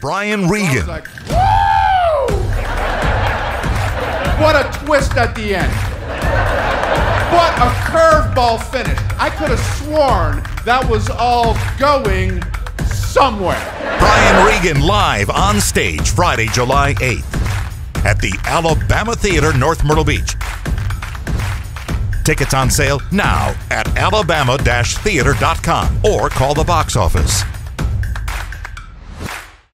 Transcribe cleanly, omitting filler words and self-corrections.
Brian Regan. I was like, woo! What a twist at the end. What a curveball finish. I could have sworn that was all going somewhere. Brian Regan live on stage Friday, July 8th at the Alabama Theater, North Myrtle Beach. Tickets on sale now at alabama-theater.com or call the box office